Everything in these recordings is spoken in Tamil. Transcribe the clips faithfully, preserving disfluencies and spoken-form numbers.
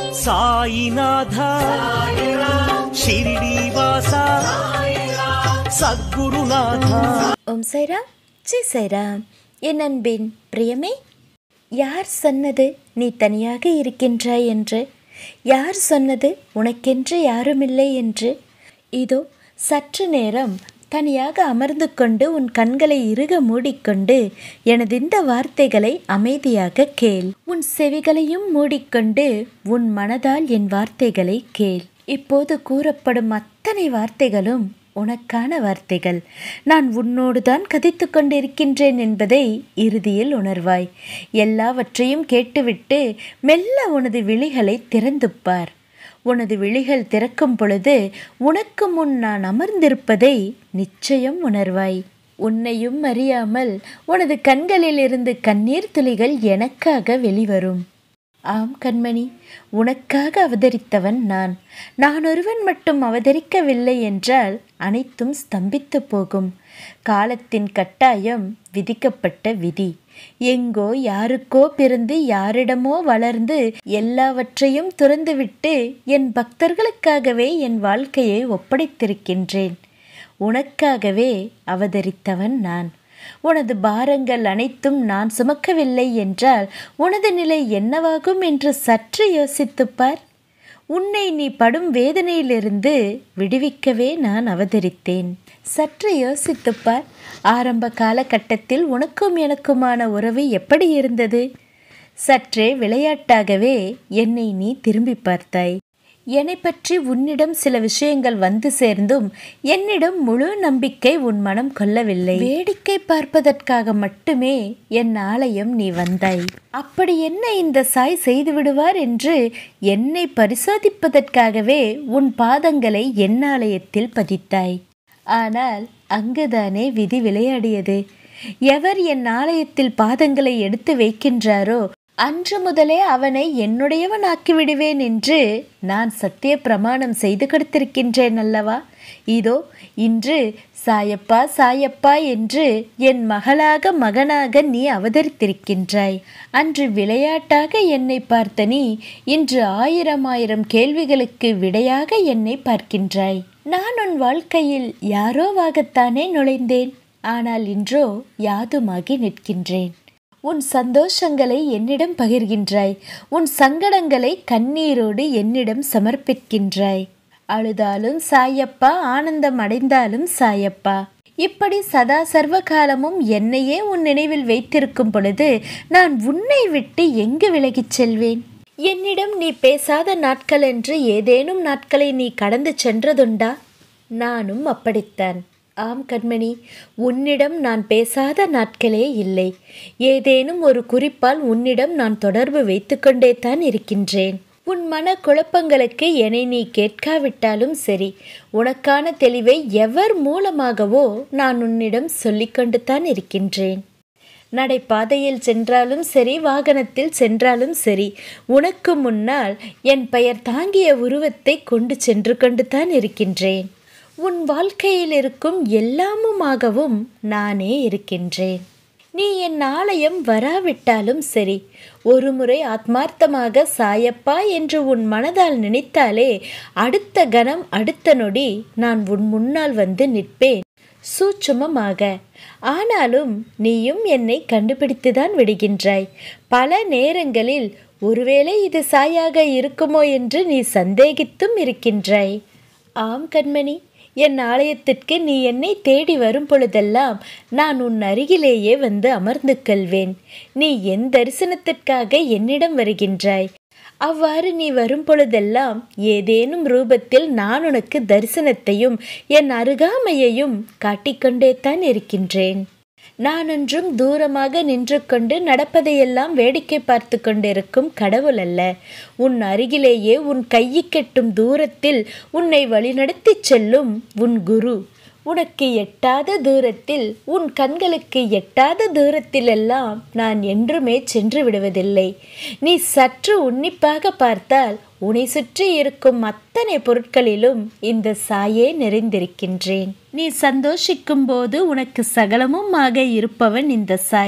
சாயிநாதா ஷிரிடி வாசா சத்குருநாதா. ஓம் சைராம், ஜெய் சைராம். என் அன்பின் பிரியமே, யார் சொன்னது நீ தனியாக இருக்கின்றாய் என்று? யார் சொன்னது உனக்கென்று யாருமில்லை என்று? இதோ சற்று நேரம் தனியாக அமர்ந்து கொண்டு உன் கண்களை இறுக மூடிக்கொண்டு எனது இந்த வார்த்தைகளை அமைதியாக கேள். உன் செவிகளையும் மூடிக்கொண்டு உன் மனதால் என் வார்த்தைகளை கேள். இப்போது கூறப்படும் அத்தனை வார்த்தைகளும் உனக்கான வார்த்தைகள். நான் உன்னோடு தான் கதைத்து கொண்டிருக்கின்றேன் என்பதை இறுதியில் உணர்வாய். எல்லாவற்றையும் கேட்டுவிட்டு மெல்ல உனது விழிகளை திறந்து பார். உனது விழிகள் திறக்கும் பொழுது உனக்கு முன் நான் அமர்ந்திருப்பதை நிச்சயம் உணர்வாய். உன்னையும் அறியாமல் உனது கண்களில் இருந்து கண்ணீர் துளிகள் எனக்காக வெளிவரும். ஆம் கண்மணி, உனக்காக அவதரித்தவன் நான். நான் ஒருவன் மட்டும் அவதரிக்கவில்லை என்றால் அனைத்தும் ஸ்தம்பித்து போகும். காலத்தின் கட்டாயம், விதிக்கப்பட்ட விதி. எங்கோ யாருக்கோ பிறந்து யாரிடமோ வளர்ந்து எல்லாவற்றையும் துறந்துவிட்டு என் பக்தர்களுக்காகவே என் வாழ்க்கையை ஒப்படைத்திருக்கின்றேன். உனக்காகவே அவதரித்தவன் நான். உனது பாரங்கள் அனைத்தும் நான் சுமக்கவில்லை என்றால் உனது நிலை என்னவாகும் என்று சற்று யோசித்துப்பார். உன்னை நீ படும் வேதனையிலிருந்து விடுவிக்கவே நான் அவதரித்தேன். சற்று யோசித்துப்பார். ஆரம்ப காலகட்டத்தில் உனக்கும் எனக்குமான உறவு எப்படி இருந்தது? சற்றே விளையாட்டாகவே என்னை நீ திரும்பி பார்த்தாய். என்னை பற்றி உன்னிடம் சில விஷயங்கள் வந்து சேர்ந்தும் என்னிடம் முழு நம்பிக்கை உன் மனம் கொள்ளவில்லை. வேடிக்கை பார்ப்பதற்காக மட்டுமே என் ஆலயம் நீ வந்தாய். அப்படி என்ன இந்த சாய் செய்து விடுவார் என்று என்னை பரிசோதிப்பதற்காகவே உன் பாதங்களை என் ஆலயத்தில் பதித்தாய். ஆனால் அங்குதானே விதி விளையாடியது. எவர் என் ஆலயத்தில் பாதங்களை எடுத்து வைக்கின்றாரோ அன்று முதலே அவனை என்னுடையவன் ஆக்கிவிடுவேன் என்று நான் சத்திய பிரமாணம் செய்து கொடுத்திருக்கின்றேன் அல்லவா? இதோ இன்று சாயப்பா சாயப்பா என்று என் மகளாக மகனாக நீ அவதரித்திருக்கின்றாய். அன்று விளையாட்டாக என்னை பார்த்த நீ இன்று ஆயிரம் ஆயிரம் கேள்விகளுக்கு விடையாக என்னை பார்க்கின்றாய். நான் உன் வாழ்க்கையில் யாரோவாகத்தானே நுழைந்தேன். ஆனால் இன்றோ யாதுமாகி நிற்கின்றேன். உன் சந்தோஷங்களை என்னிடம் பகிர்கின்றாய். உன் சங்கடங்களை கண்ணீரோடு என்னிடம் சமர்ப்பிக்கின்றாய். அழுதாலும் சாயப்பா, ஆனந்தம் அடைந்தாலும் சாயப்பா. இப்படி சதா சர்வ காலமும் என்னையே உன் நினைவில் வைத்திருக்கும் பொழுது நான் உன்னை விட்டு எங்கு விலகிச் செல்வேன்? என்னிடம் நீ பேசாத நாட்கள் என்று ஏதேனும் நாட்களை நீ கடந்து சென்றதுண்டா? நானும் அப்படித்தான். ஆம் கண்மணி, உன்னிடம் நான் பேசாத நாட்களே இல்லை. ஏதேனும் ஒரு குறிப்பால் உன்னிடம் நான் தொடர்பு வைத்து கொண்டே தான் இருக்கின்றேன். உன் மன குழப்பங்களுக்கு என்னை நீ கேட்காவிட்டாலும் சரி, உனக்கான தெளிவை எவர் மூலமாகவோ நான் உன்னிடம் சொல்லிக்கொண்டு தான் இருக்கின்றேன். நடைபாதையில் சென்றாலும் சரி, வாகனத்தில் சென்றாலும் சரி, உனக்கு முன்னால் என் பெயர் தாங்கிய உருவத்தை கொண்டு சென்று கொண்டு தான் இருக்கின்றேன். உன் வாழ்க்கையில் இருக்கும் எல்லாமுமாகவும் நானே இருக்கின்றேன். நீ என் ஆலயம் வராவிட்டாலும் சரி, ஒரு முறை ஆத்மார்த்தமாக சாயப்பா என்று உன் மனதால் நினைத்தாலே அடுத்த கணம் அடுத்த நொடி நான் உன் முன்னால் வந்து நிற்பேன், சூட்சுமமாக. ஆனாலும் நீயும் என்னை கண்டுபிடித்துதான் விடுகின்றாய். பல நேரங்களில் ஒருவேளை இது சாயாக இருக்குமோ என்று நீ சந்தேகித்தும் இருக்கின்றாய். ஆம் கண்மணி, என் ஆலயத்திற்கு நீ என்னை தேடி வரும் பொழுதெல்லாம் நான் உன் அருகிலேயே வந்து அமர்ந்து கொள்வேன். நீ என் தரிசனத்திற்காக என்னிடம் வருகின்றாய். அவ்வாறு நீ வரும் பொழுதெல்லாம் ஏதேனும் ரூபத்தில் நான் உனக்கு தரிசனத்தையும் என் அருகாமையையும் காட்டிக்கொண்டே தான் இருக்கின்றேன். நான் ஒன்றும் தூரமாக நின்று கொண்டு நடப்பதையெல்லாம் வேடிக்கை பார்த்து கொண்டிருக்கும் கடவுள் அல்ல. உன் அருகிலேயே உன் கையிக்கெட்டும் தூரத்தில் உன்னை வழிநடத்தி செல்லும் உன் குரு. உனக்கு எட்டாத தூரத்தில், உன் கண்களுக்கு எட்டாத தூரத்திலெல்லாம் நான் என்றுமே சென்று விடுவதில்லை. நீ சற்று உன்னிப்பாக பார்த்தால் உன்னை சுற்றி இருக்கும் அத்தனை பொருட்களிலும் இந்த சாயே நிறைந்திருக்கின்றேன். நீ சந்தோஷிக்கும் போது உனக்கு சகலமும் ஆக இருப்பவன் இந்த சாய்.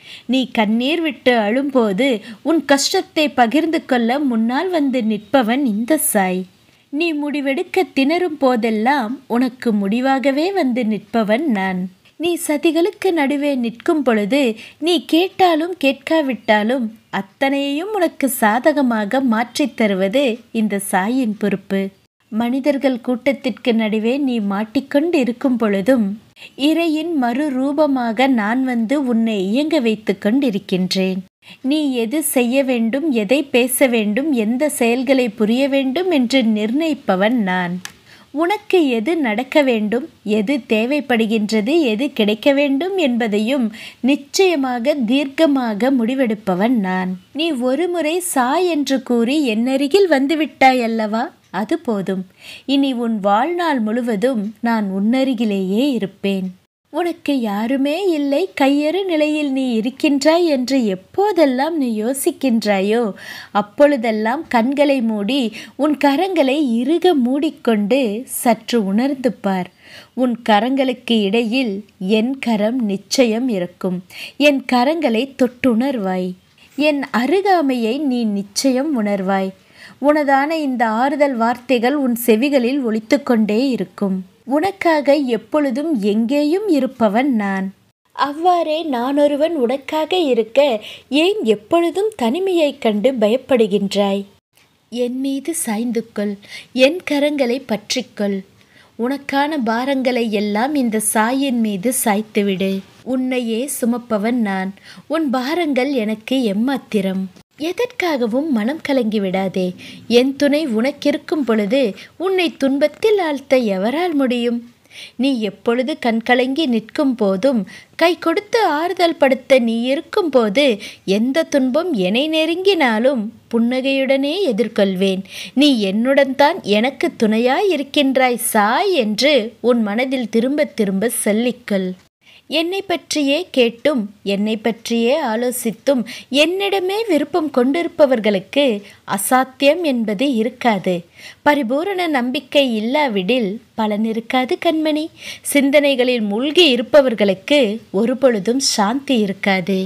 நீ கண்ணீர் விட்டு அழும்போது உன் கஷ்டத்தை பகிர்ந்து கொள்ள முன்னால் வந்து நிற்பவன் இந்த சாய். நீ முடிவெடுக்க திணறும் போதெல்லாம் உனக்கு முடிவாகவே வந்து நிற்பவன் நான். நீ சதிகளுக்கு நடுவே நிற்கும் பொழுது நீ கேட்டாலும் கேட்காவிட்டாலும் அத்தனையையும் உனக்கு சாதகமாக மாற்றித் தருவது இந்த சாயின் பொறுப்பு. மனிதர்கள் கூட்டத்திற்கு நடுவே நீ மாட்டிக்கொண்டு இருக்கும் பொழுதும் இறையின் மறு ரூபமாக நான் வந்து உன்னை இயங்க வைத்து கொண்டிருக்கின்றேன். நீ எது செய்ய வேண்டும், எதை பேச வேண்டும், எந்த செயல்களை புரிய வேண்டும் என்று நிர்ணயிப்பவன் நான். உனக்கு எது நடக்க வேண்டும், எது தேவைப்படுகின்றது, எது கிடைக்க வேண்டும் என்பதையும் நிச்சயமாக தீர்க்கமாக முடிவெடுப்பவன் நான். நீ ஒரு முறை சாய் என்று கூறி என்னருகில் வந்துவிட்டாய் அல்லவா, அது போதும். இனி உன் வாழ்நாள் முழுவதும் நான் உன்னருகிலேயே இருப்பேன். உனக்கு யாருமே இல்லை, கையறு நிலையில் நீ இருக்கின்றாய் என்று எப்போதெல்லாம் நீ யோசிக்கின்றாயோ அப்பொழுதெல்லாம் கண்களை மூடி உன் கரங்களை இறுக மூடிக்கொண்டு சற்று உணர்ந்து பார். உன் கரங்களுக்கு இடையில் என் கரம் நிச்சயம் இருக்கும். என் கரங்களை தொட்டுணர்வாய். என் அருகாமையை நீ நிச்சயம் உணர்வாய். உனதான இந்த ஆறுதல் வார்த்தைகள் உன் செவிகளில் ஒலித்து கொண்டே இருக்கும். உனக்காக எப்பொழுதும் எங்கேயும் இருப்பவன் நான். அவ்வாறே நான் ஒருவன் உனக்காக இருக்க ஏன் எப்பொழுதும் தனிமையைக் கண்டு பயப்படுகின்றாய்? என் மீது சாய்ந்து கொள், என் கரங்களை பற்றிக்கொள். உனக்கான பாரங்களை எல்லாம் இந்த சாயின் மீது சாய்த்துவிடு. உன்னையே சுமப்பவன் நான். உன் பாரங்கள் எனக்கு எம்மாத்திரம். எதற்காகவும் மனம் கலங்கி விடாதே. என் துணை உனக்கிருக்கும் பொழுது உன்னை துன்பத்தில் ஆழ்த்த எவரால் முடியும்? நீ எப்பொழுது கண்கலங்கி நிற்கும் போதும் கை கொடுத்து ஆறுதல் படுத்த நீ இருக்கும் போது எந்த துன்பம் என்னை நெருங்கினாலும் புன்னகையுடனே எதிர்கொள்வேன். நீ என்னுடன் தான் எனக்கு துணையாய் இருக்கின்றாய் சாய் என்று உன் மனதில் திரும்ப திரும்ப சொல்லிக்கொள். என்னை பற்றியே கேட்டும் என்னை பற்றியே ஆலோசித்தும் என்னிடமே விருப்பம் கொண்டிருப்பவர்களுக்கு அசாத்தியம் என்பது இருக்காது. பரிபூரண நம்பிக்கை இல்லாவிடில் பலன் இருக்காது கண்மணி. சிந்தனைகளில் மூழ்கி இருப்பவர்களுக்கு ஒரு பொழுதும் சாந்தி இருக்காது.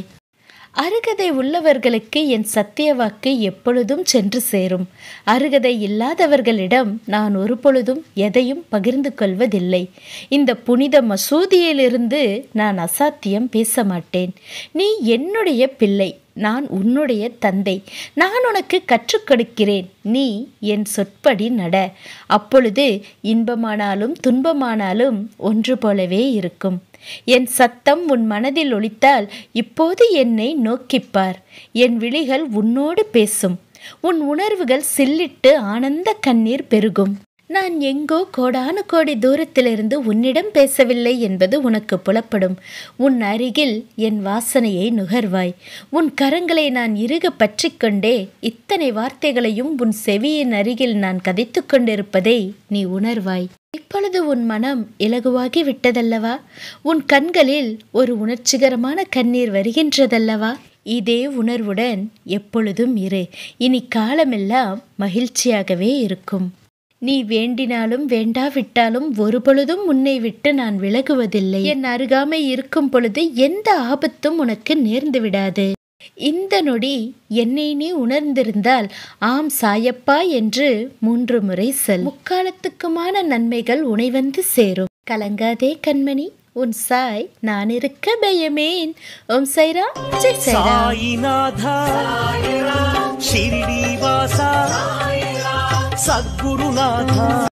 அருகதை உள்ளவர்களுக்கு என் சத்திய வாக்கு எப்பொழுதும் சென்று சேரும். அருகதை இல்லாதவர்களிடம் நான் ஒரு பொழுதும் எதையும் பகிர்ந்து கொள்வதில்லை. இந்த புனித மசூதியிலிருந்து நான் அசாத்தியம் பேச மாட்டேன். நீ என்னுடைய பிள்ளை, நான் உன்னுடைய தந்தை. நான் உனக்கு கற்றுக் கொடுக்கிறேன், நீ என் சொற்படி நட. அப்பொழுது இன்பமானாலும் துன்பமானாலும் ஒன்று போலவே இருக்கும். என் சத்தம் உன் மனதில் ஒலித்தால் இப்போது என்னை நோக்கிப்பார். என் விழிகள் உன்னோடு பேசும். உன் உணர்வுகள் சில்லிட்டு ஆனந்த கண்ணீர் பெருகும். நான் எங்கோ கோடான கோடி தூரத்திலிருந்து உன்னிடம் பேசவில்லை என்பது உனக்கு புலப்படும். உன் அருகில் என் வாசனையை நுகர்வாய். உன் கரங்களை நான் இறுக பற்றி கொண்டே இத்தனை வார்த்தைகளையும் உன் செவியின் அருகில் நான் கதைத்து கொண்டிருப்பதை நீ உணர்வாய். இப்பொழுது உன் மனம் இலகுவாகி விட்டதல்லவா? உன் கண்களில் ஒரு உணர்ச்சிகரமான கண்ணீர் வருகின்றதல்லவா? இதே உணர்வுடன் எப்பொழுதும் இரு. இனி காலமெல்லாம் மகிழ்ச்சியாகவே இருக்கும். நீ வேண்டினாலும் வேண்டாவிட்டாலும் ஒரு பொழுதும் உன்னை விட்டு நான் விலகுவதில்லை. என் அருகாமை இருக்கும் பொழுது எந்த ஆபத்தும் உனக்கு நேர்ந்து விடாது. இந்த நொடி என்னை நீ உணர்ந்திருந்தால் ஆம் சாயப்பா என்று மூன்று முறை சொல். முக்காலத்துக்குமான நன்மைகள் உனை வந்து சேரும். கலங்காதே கண்மணி, உன் சாய் நான் இருக்க பயமேன். ஓம் சைராம், ஜெய் சைராம். சாயிநாதா ஷிரடி வாசா சத்குருநாதா.